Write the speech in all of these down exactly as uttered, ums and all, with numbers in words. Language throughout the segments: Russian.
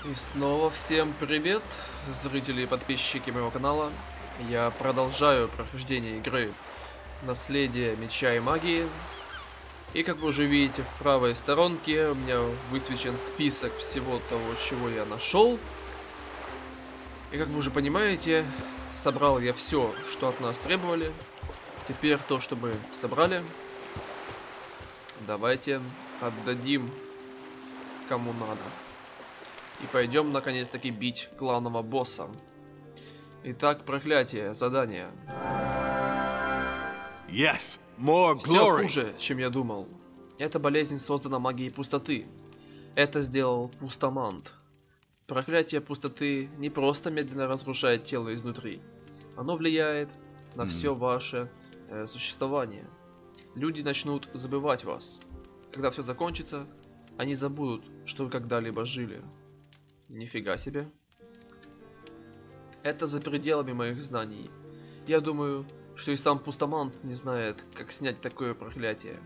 И снова всем привет, зрители и подписчики моего канала. Я продолжаю прохождение игры Наследие Меча и Магии. И как вы уже видите, в правой сторонке у меня высвечен список всего того, чего я нашел. И как вы уже понимаете, собрал я все, что от нас требовали. Теперь то, что мы собрали, давайте отдадим кому надо. И пойдем наконец-таки бить главного босса. Итак, проклятие, задание. Yes, more Все glory. хуже, чем я думал. Эта болезнь создана магией пустоты. Это сделал Пустомант. Проклятие пустоты не просто медленно разрушает тело изнутри. Оно влияет на Mm. все ваше э, существование. Люди начнут забывать вас. Когда все закончится, они забудут, что вы когда-либо жили. Нифига себе. Это за пределами моих знаний. Я думаю, что и сам Пустомант не знает, как снять такое проклятие.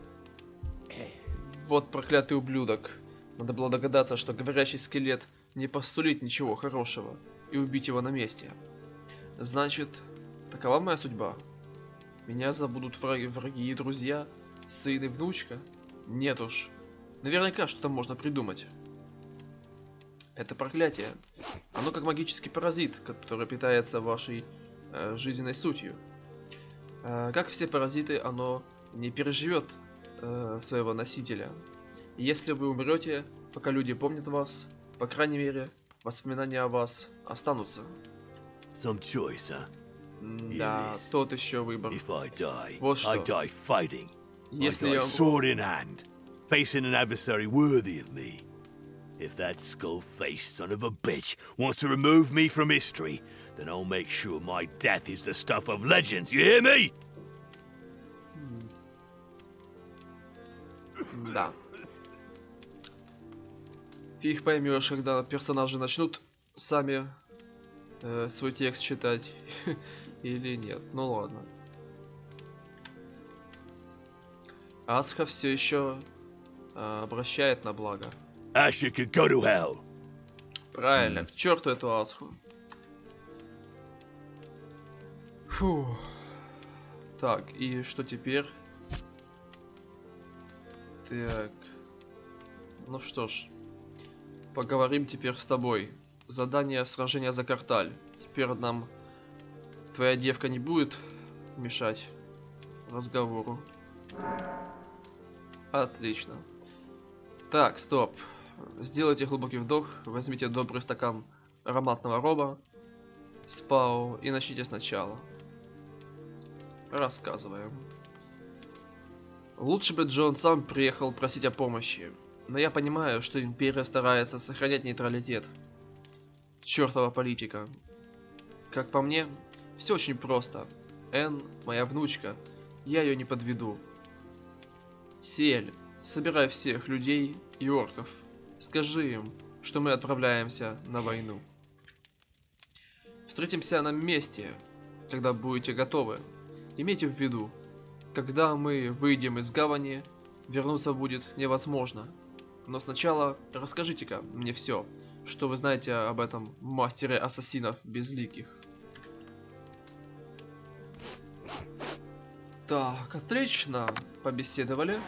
Вот проклятый ублюдок. Надо было догадаться, что говорящий скелет не постулит ничего хорошего и убить его на месте. Значит, такова моя судьба. Меня забудут враги, враги и друзья, сын и внучка. Нет уж. Наверняка что-то можно придумать. Это проклятие. Оно как магический паразит, который питается вашей э, жизненной сутью. Э, как все паразиты, оно не переживет э, своего носителя. И если вы умрете, пока люди помнят вас, по крайней мере, воспоминания о вас останутся. Some choice, huh? Да, Yes. тот еще выбор. If I die, Вот что. I die fighting. Если I я die умру, sword in hand, facing an adversary worthy of me. If that skull-faced son of a bitch wants to remove me from history, then I'll make sure my death is the stuff of legends. You hear me? да. Фиг поймешь, когда персонажи начнут сами э, свой текст читать или нет. Ну ладно. Асха все еще э, обращает на благо. Asher could go to hell. Правильно, к черту эту Асху. Фу. Так, и что теперь? Так. Ну что ж. Поговорим теперь с тобой. Задание сражения за Карталь. Теперь нам твоя девка не будет мешать разговору. Отлично. Так, стоп. Сделайте глубокий вдох, возьмите добрый стакан ароматного роба, спау и начните сначала. Рассказываем. Лучше бы Джон сам приехал просить о помощи, но я понимаю, что Империя старается сохранять нейтралитет. Чёртова политика. Как по мне, все очень просто. Энн, моя внучка, я ее не подведу. Сель, собирай всех людей и орков. Скажи им, что мы отправляемся на войну. Встретимся на месте, когда будете готовы. Имейте в виду, когда мы выйдем из гавани, вернуться будет невозможно. Но сначала расскажите-ка мне все, что вы знаете об этом мастере ассасинов безликих. Так, отлично, побеседовали.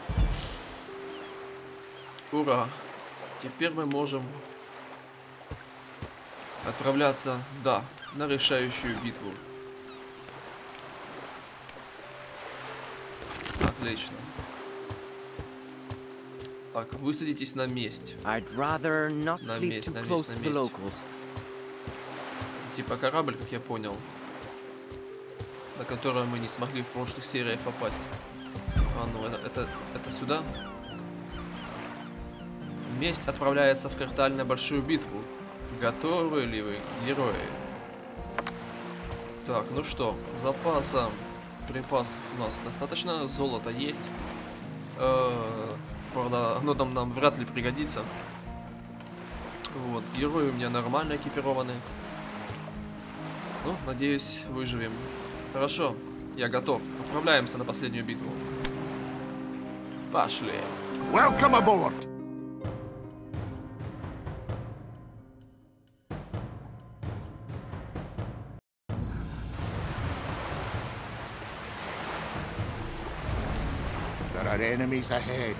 Ура! Теперь мы можем отправляться, да, на решающую битву. Отлично. Так, высадитесь на месть. I'd rather not На sleep месть, too на close месть, на to the месть. locals. Типа корабль, как я понял, на который мы не смогли в прошлых сериях попасть. А ну, это, это, это сюда. Месть отправляется в Карталь на большую битву. Готовы ли вы, герои? Так, ну что, запаса припас у нас достаточно, золото есть. Э-э, правда, оно там нам вряд ли пригодится. Вот, герои у меня нормально экипированы. Ну, надеюсь, выживем. Хорошо, я готов. Отправляемся на последнюю битву. Пошли. Welcome aboard. enemies ahead.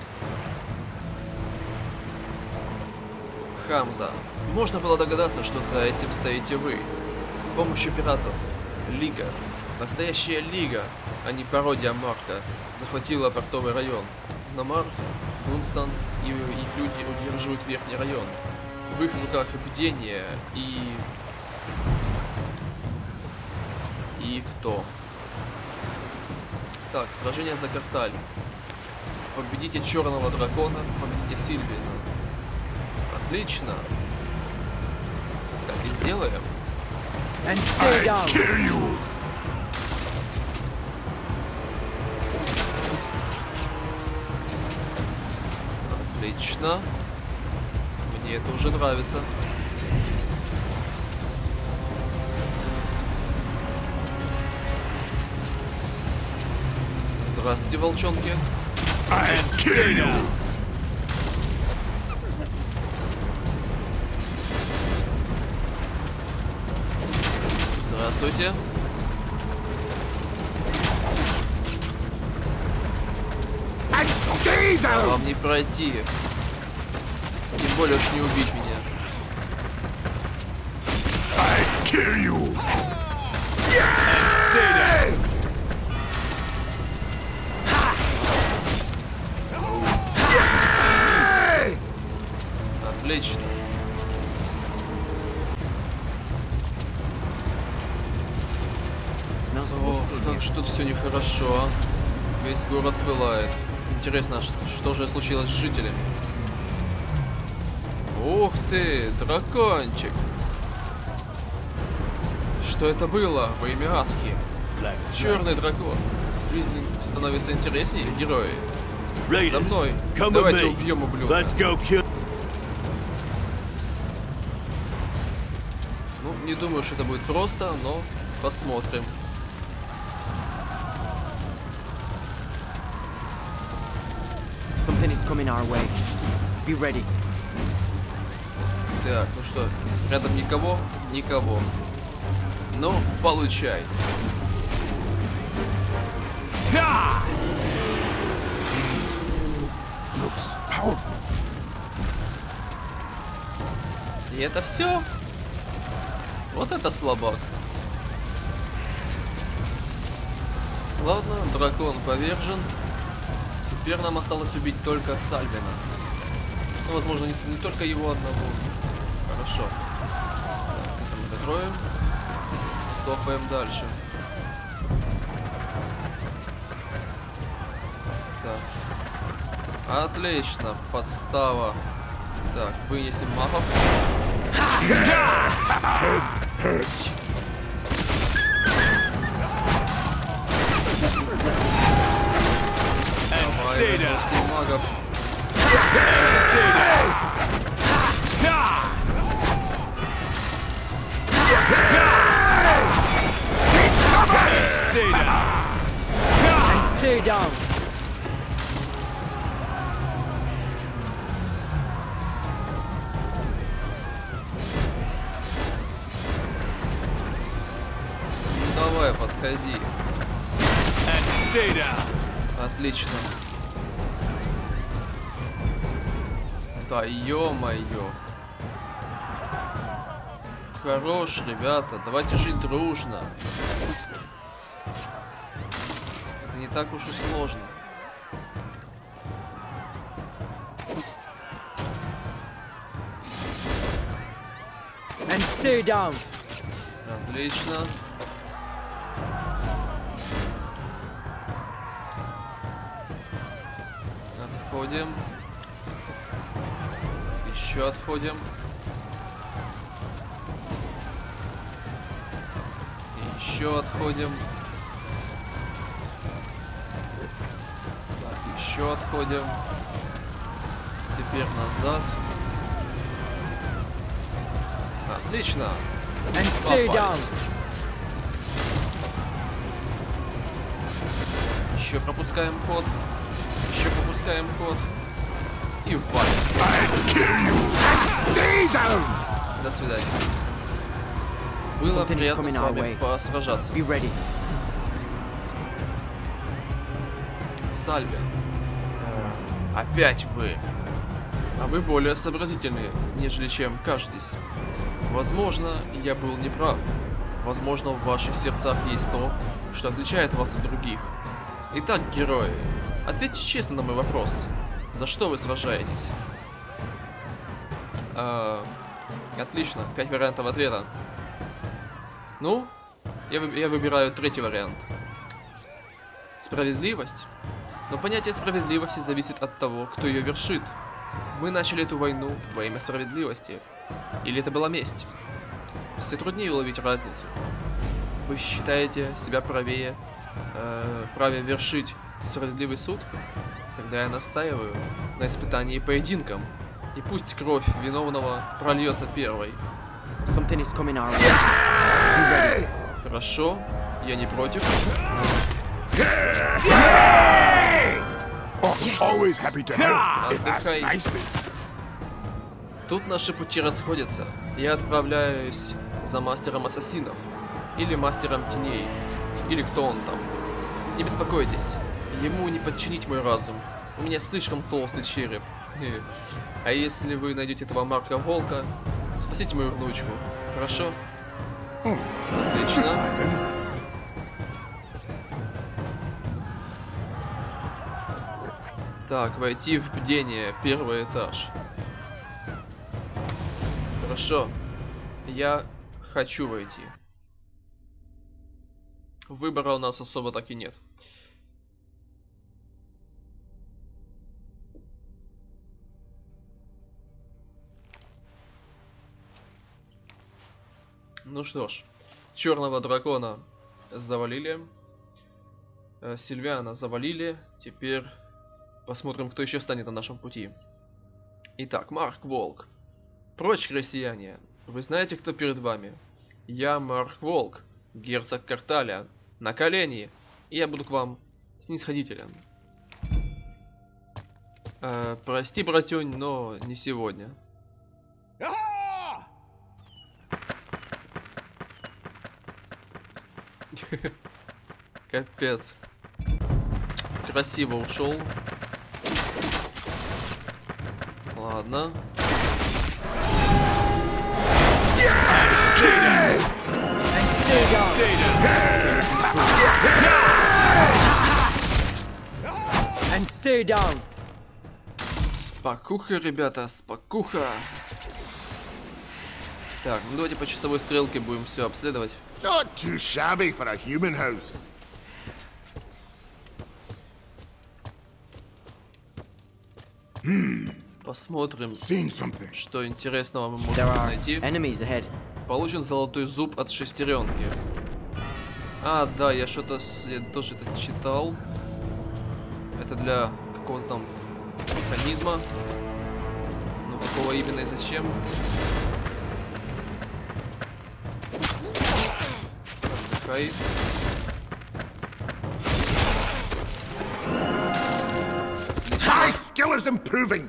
Хамза. Можно было догадаться, что за этим стоите вы. С помощью пиратов. Лига. Настоящая Лига, а не пародия Марка, захватила портовый район. Но Марк, Дунстан и их люди удерживают верхний район. В их руках бдение и... И кто? Так, сражение за Карталь. Победите Черного Дракона, победите Сильвина. Отлично. Так и сделаем. Отлично. Мне это уже нравится. Здравствуйте, волчонки. Здравствуйте. А вам не пройти. Тем более уж не убить меня. Отлично. О, как ж тут все нехорошо. Весь город пылает. Интересно, что же случилось с жителями? Ух ты, дракончик! Что это было во имя Аски? Черный дракон. Жизнь становится интереснее, герои. За мной. Давайте убьем ублюдка. Ну, не думаю, что это будет просто, но посмотрим. Something is coming our way. Be ready. Так, ну что, рядом никого? Никого. Ну, получай. И это все? Вот это слабак. Ладно, дракон повержен. Теперь нам осталось убить только Сальвина. Ну, возможно, не, не только его одного. Хорошо. Так, это мы закроем. Топаем дальше. Так. Отлично, подстава. Так, вынесем магов. Давай, вынесем магов. And stay down. Давай, подходи. Отлично. Да ё-моё. Хорош, ребята, давайте жить дружно. Это не так уж и сложно. And stay down. Отлично. Отходим. Еще отходим. Еще отходим. Так, еще отходим. Теперь назад. Отлично. And stay down. Еще пропускаем ход. Еще пропускаем ход. И валим. До свидания. Было приятно с вами посражаться. Be ready. Сальвин. Опять вы. А вы более сообразительные, нежели чем кажетесь. Возможно, я был неправ. Возможно, в ваших сердцах есть то, что отличает вас от других. Итак, герои, ответьте честно на мой вопрос. За что вы сражаетесь? А, отлично, пять вариантов ответа. Ну, я, вы, я выбираю третий вариант. Справедливость? Но понятие справедливости зависит от того, кто ее вершит. Мы начали эту войну во имя справедливости. Или это была месть? Все труднее уловить разницу. Вы считаете себя правее, э, вправе вершить справедливый суд? Тогда я настаиваю на испытании поединком. И пусть кровь виновного прольется первой. Something is coming our way. Be ready. Хорошо, я не против. Always happy to help if asked Отдыхай. nicely. Тут наши пути расходятся. Я отправляюсь за мастером ассасинов. Или мастером теней. Или кто он там. Не беспокойтесь. Ему не подчинить мой разум. У меня слишком толстый череп. А если вы найдете этого Марка Волка, спасите мою внучку. Хорошо? Отлично. Так, войти в бдение. Первый этаж. Хорошо. Я хочу войти. Выбора у нас особо так и нет. Ну что ж, черного дракона завалили, э, Сильвиана завалили. Теперь посмотрим, кто еще встанет на нашем пути. Итак, Марк Волк. Прочь, крестьяне. Вы знаете, кто перед вами? Я Марк Волк, герцог Карталя. На колени, и я буду к вам снисходителен. Э, прости, братюнь, но не сегодня. Капец. Красиво ушел. Ладно. And stay down. Спокуха, ребята, спокуха. Так, ну давайте по часовой стрелке будем все обследовать. Not too shabby for a human house. Посмотрим, Seen something. что интересного мы There можем are найти. enemies ahead. Получен золотой зуб от шестеренки. А, да, я что-то я тоже это читал. Это для какого-то там механизма. Ну, какого именно и зачем? Отдыхай. My skill is improving.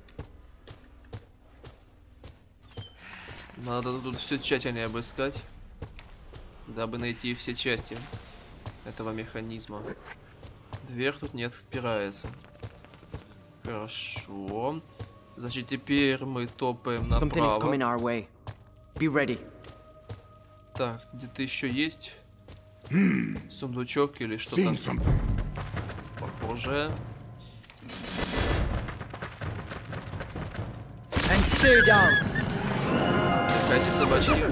Надо тут все тщательнее обыскать, дабы найти все части этого механизма. Дверь тут не отпирается. Хорошо. Значит, теперь мы топаем Something is coming направо. our way. Be ready. Так, где-то еще есть сундучок или что-то Seen something. похожее. And stay down. Дыхайте, собачки.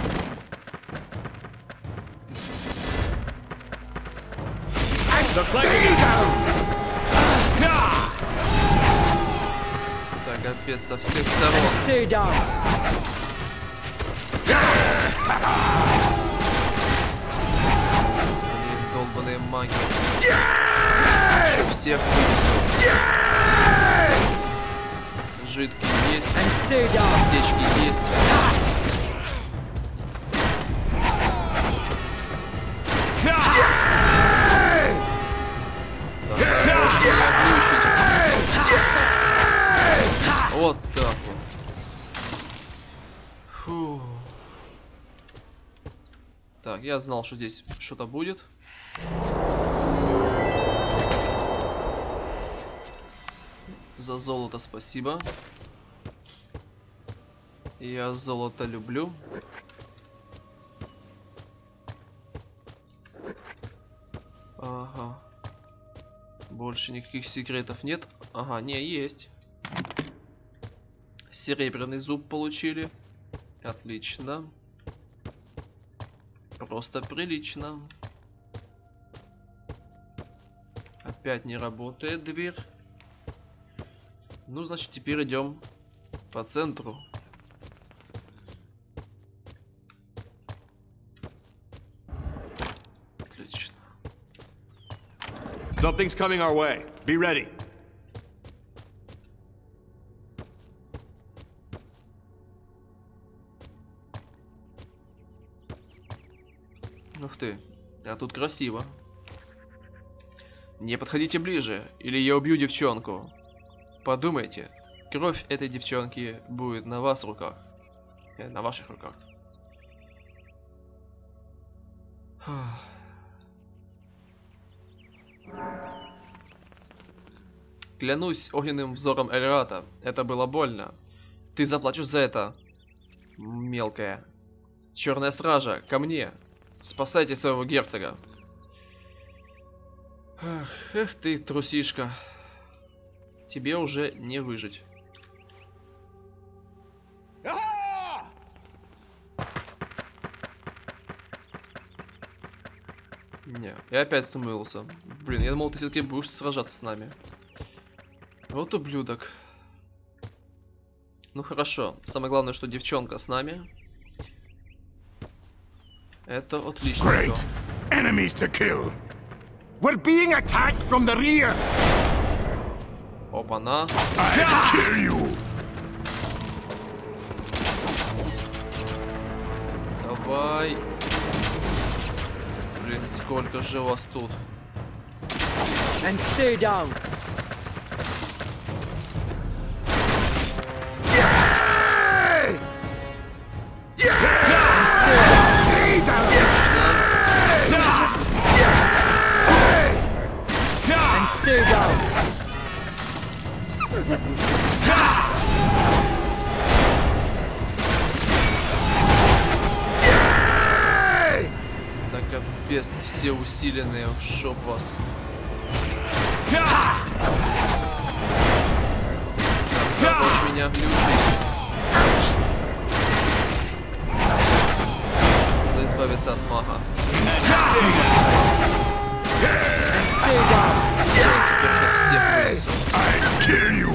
Так, капец, со всех сторон. Stay down. Блин, долбаные маги. Еще всех вынесу. Жидкий есть, And stay down. аптечки есть. Вот так вот. Фу. Так, я знал, что здесь что-то будет. За золото спасибо. Я золото люблю. Ага. Больше никаких секретов нет. Ага, не, есть. Серебряный зуб получили. Отлично. Просто прилично. Опять не работает дверь. Ну, значит, теперь идем по центру. Отлично. Something's coming our way. Be ready. Ух ты, а тут красиво. Не подходите ближе, или я убью девчонку. Подумайте, кровь этой девчонки будет на вас руках. Э, на ваших руках. Клянусь огненным взором Эльрата, это было больно. Ты заплатишь за это, мелкая. Черная стража, ко мне. Спасайте своего герцога. Ах, эх ты, трусишка. Тебе уже не выжить. Не, и опять смылся. Блин, я думал, ты все-таки будешь сражаться с нами. Вот ублюдок. Ну хорошо. Самое главное, что девчонка с нами. Это отлично. Great. Enemies to kill. We're being attacked from the rear. Опа-на. I'll kill you. Давай. Блин, сколько же вас тут. And stay down. Yay! Yeah! And stay down. Да капец, все усиленные, шоп вас. Уж меня глючить. Надо избавиться от мага. Все, теперь сейчас всех вынесу. I'll kill you.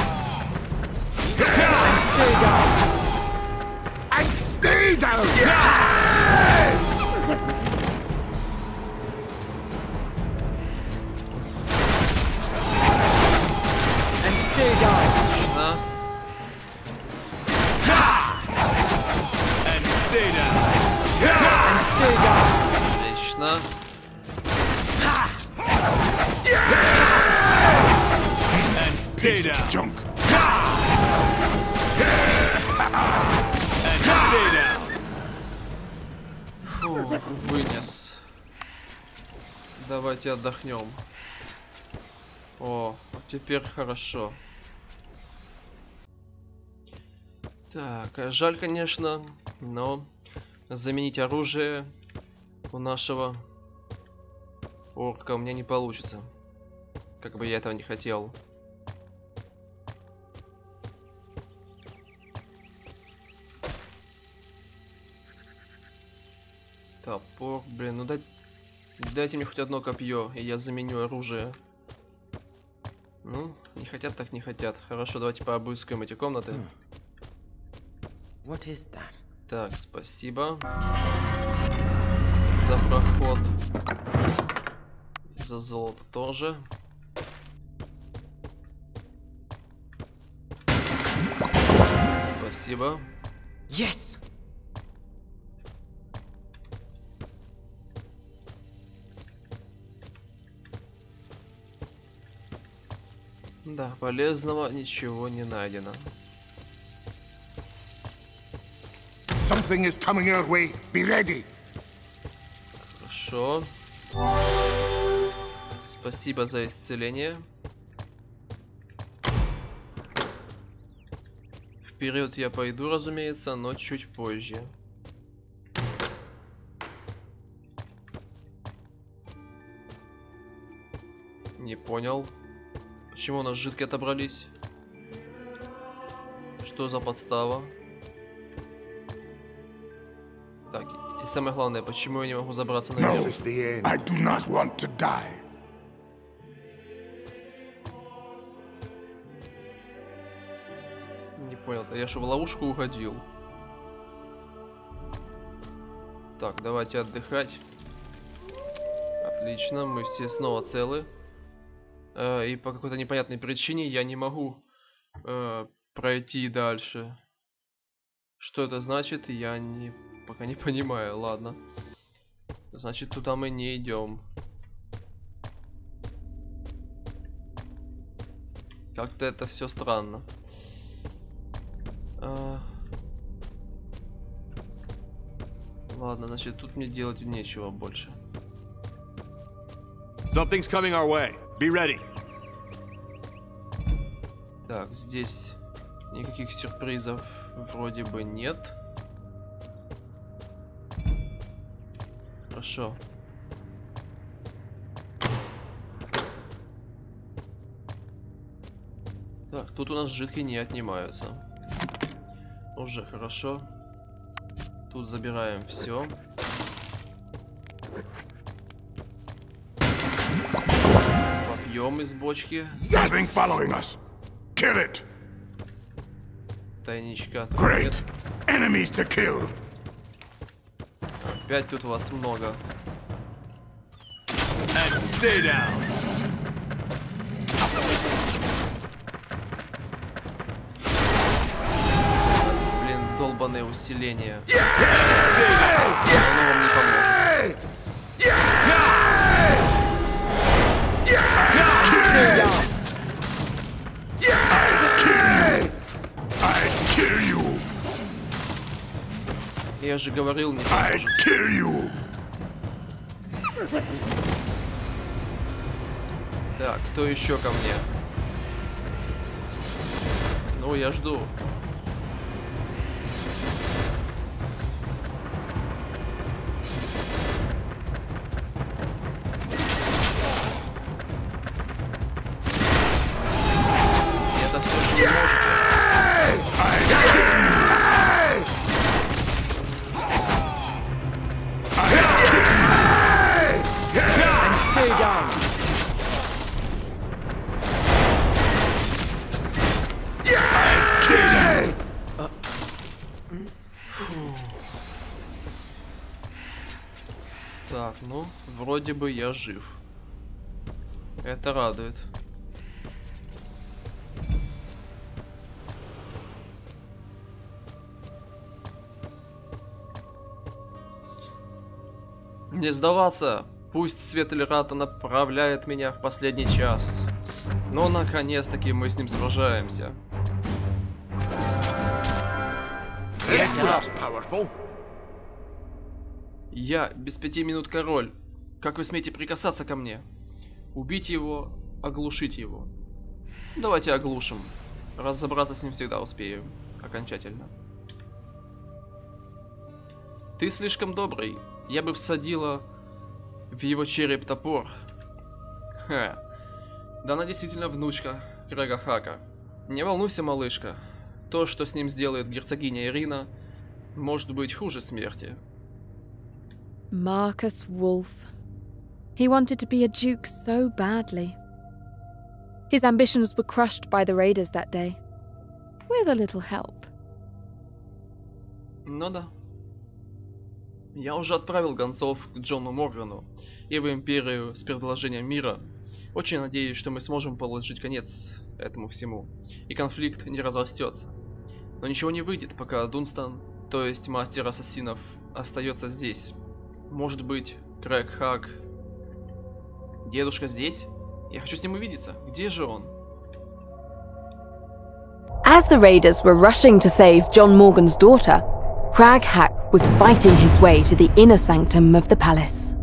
Stay down. And stay down. And stay down. Отлично. And stay down. And stay down. Отлично. And stay down. Junk. And stay down. Фу, вынес. Давайте отдохнем. О, теперь хорошо. Так, жаль, конечно, но заменить оружие у нашего орка у меня не получится. Как бы я этого не хотел. Топор, блин, ну дай... дайте мне хоть одно копье, и я заменю оружие. Ну, не хотят, так не хотят. Хорошо, давайте пообыскаем эти комнаты. What is that? Так, спасибо за проход. За золото тоже. Спасибо. Yes. Да, полезного ничего не найдено. Something is coming your way. Be ready. Хорошо. Спасибо за исцеление. вперед я пойду, разумеется, но чуть позже. Не понял. Почему у нас жидкие отобрались? Что за подстава? Так, и самое главное, почему я не могу забраться на No, верх? I do not want to die. Не понял, я что, в ловушку уходил? Так, давайте отдыхать. Отлично, мы все снова целы. Э, и по какой-то непонятной причине я не могу э, пройти дальше. Что это значит, я не пока не понимаю. Ладно. Значит, туда мы не идем. Как-то это все странно. А... Ладно, значит, тут мне делать нечего больше. Something's coming our way. Be ready. Так, здесь никаких сюрпризов вроде бы нет. Хорошо. Так, тут у нас жидкие не отнимаются. Уже хорошо. Тут забираем все. Попьем из бочки. Nothing following us. Kill it. Тайничка. Тут Great. нет. Enemies to kill. Опять тут вас много. And stay down. Блин, долбаное усиление. Оно вам не поможет. Я же говорил, не поможет. Так, кто еще ко мне? Ну, я жду. Это все, что вы можете. Stay down. Так, ну, вроде бы я жив. Это радует. Не сдаваться! Пусть свет Эльрата направляет меня в последний час. Но наконец-таки мы с ним сражаемся. Я без пяти минут король. Как вы смеете прикасаться ко мне? Убить его, оглушить его. Давайте оглушим. Разобраться с ним всегда успею. Окончательно. Ты слишком добрый. Я бы всадила в его череп топор. Ха. Да она действительно внучка Крэга Хака. Не волнуйся, малышка. То, что с ним сделает герцогиня Ирина, может быть хуже смерти. Marcus Wolf. He wanted to be a duke so badly. His ambitions were crushed by the raiders that day. With a little help. Ну да. Я уже отправил гонцов к Джону Моргану и в Империю с предложением мира. Очень надеюсь, что мы сможем положить конец этому всему, и конфликт не разрастется. Но ничего не выйдет, пока Дунстан, то есть мастер ассасинов, остается здесь. Может быть, Крэг Хак... Дедушка здесь? Я хочу с ним увидеться. Где же он? As the raiders were rushing to save John Morgan's daughter, Crag Hack was fighting his way to the inner sanctum of the palace.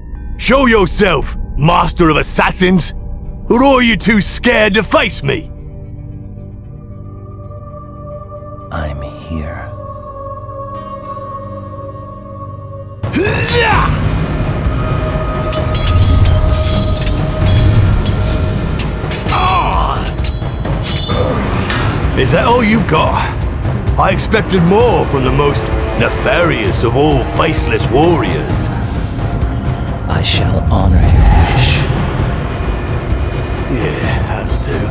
Show yourself, master of assassins! Or are you too scared to face me? Is that all you've got? I expected more from the most nefarious of all faceless warriors. I shall honor your wish. Yeah, that'll do.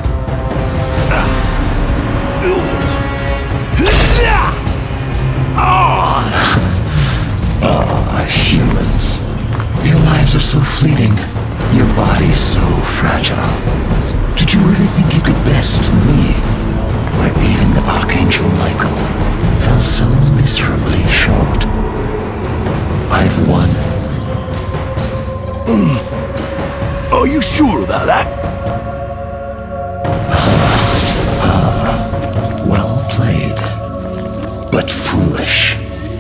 Ah, humans. Your lives are so fleeting. Your body's so fragile. Did you really think you could best me? Where even the Archangel Michael fell so miserably short. I've won. Mm. Are you sure about that? Well played, but foolish.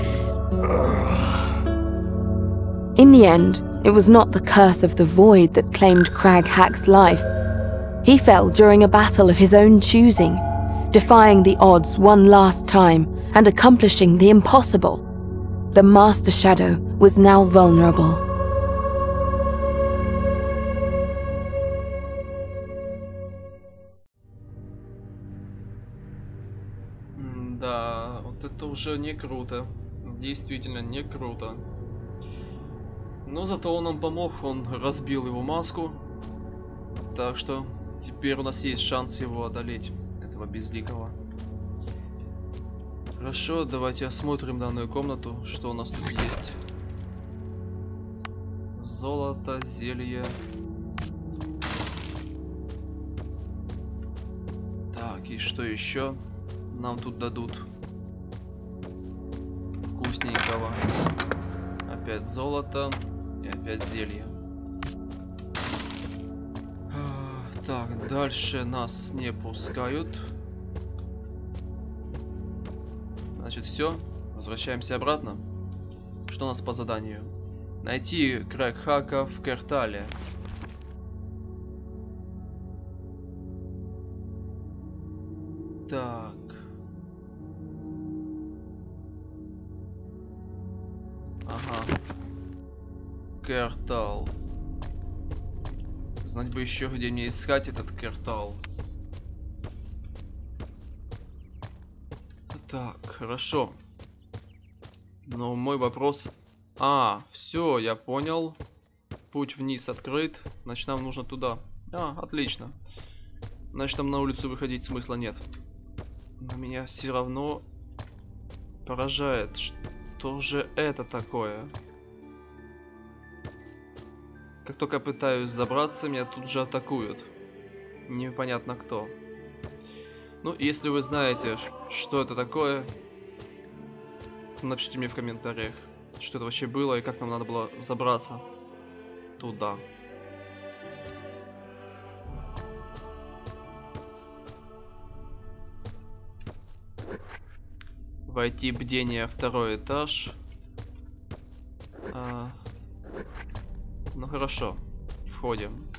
In the end, it was not the curse of the void that claimed Crag Hack's life. He fell during a battle of his own choosing, defying the odds one last time and accomplishing the impossible. The Master Shadow was now vulnerable. Да, вот это уже не круто. Действительно не круто. Но зато он нам помог, он разбил его маску. Так что теперь у нас есть шанс его одолеть, этого безликого. Хорошо, давайте осмотрим данную комнату, что у нас тут есть. Золото, зелье. Так, и что еще нам тут дадут? Вкусненького. Опять золото и опять зелье. Так, дальше нас не пускают. Значит, все. Возвращаемся обратно. Что у нас по заданию? Найти Крэг Хака в Кертале. Так. Ага. Кертал. Знать бы еще, где мне искать этот Кертал. Так, хорошо. Но мой вопрос... А, все, я понял. Путь вниз открыт. Значит, нам нужно туда. А, отлично. Значит, там на улицу выходить смысла нет. Но меня все равно поражает. Что же это такое? Как только пытаюсь забраться, меня тут же атакуют. Непонятно кто. Ну, если вы знаете, что это такое, напишите мне в комментариях, что это вообще было и как нам надо было забраться туда. Войти бдение, второй этаж. А... Ну хорошо, входим.